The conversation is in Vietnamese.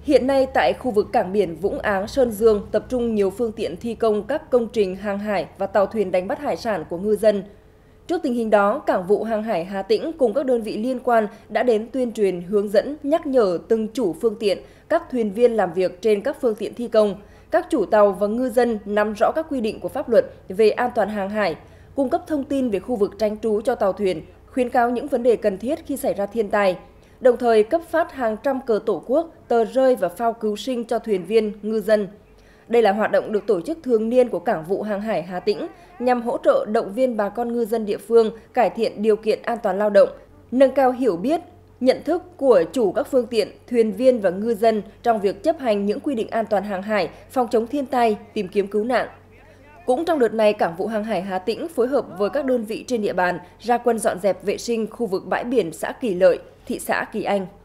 Hiện nay tại khu vực cảng biển Vũng Áng, Sơn Dương tập trung nhiều phương tiện thi công các công trình hàng hải và tàu thuyền đánh bắt hải sản của ngư dân. Trước tình hình đó, Cảng vụ Hàng hải Hà Tĩnh cùng các đơn vị liên quan đã đến tuyên truyền, hướng dẫn, nhắc nhở từng chủ phương tiện, các thuyền viên làm việc trên các phương tiện thi công, các chủ tàu và ngư dân nắm rõ các quy định của pháp luật về an toàn hàng hải, cung cấp thông tin về khu vực tránh trú cho tàu thuyền, khuyến cáo những vấn đề cần thiết khi xảy ra thiên tai, đồng thời cấp phát hàng trăm cờ tổ quốc, tờ rơi và phao cứu sinh cho thuyền viên, ngư dân. Đây là hoạt động được tổ chức thường niên của Cảng vụ Hàng hải Hà Tĩnh nhằm hỗ trợ động viên bà con ngư dân địa phương cải thiện điều kiện an toàn lao động, nâng cao hiểu biết, nhận thức của chủ các phương tiện, thuyền viên và ngư dân trong việc chấp hành những quy định an toàn hàng hải, phòng chống thiên tai, tìm kiếm cứu nạn. Cũng trong đợt này, Cảng vụ Hàng hải Hà Tĩnh phối hợp với các đơn vị trên địa bàn ra quân dọn dẹp vệ sinh khu vực bãi biển xã Kỳ Lợi, thị xã Kỳ Anh.